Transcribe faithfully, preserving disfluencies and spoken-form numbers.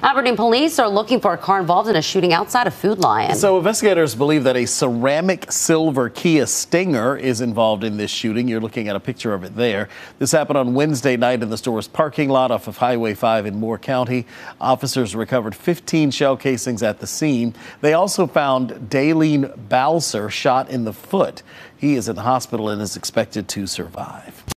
Aberdeen police are looking for a car involved in a shooting outside of Food Lion. So investigators believe that a ceramic silver Kia Stinger is involved in this shooting. You're looking at a picture of it there. This happened on Wednesday night in the store's parking lot off of Highway five in Moore County. Officers recovered fifteen shell casings at the scene. They also found Daleen Balser shot in the foot. He is in the hospital and is expected to survive.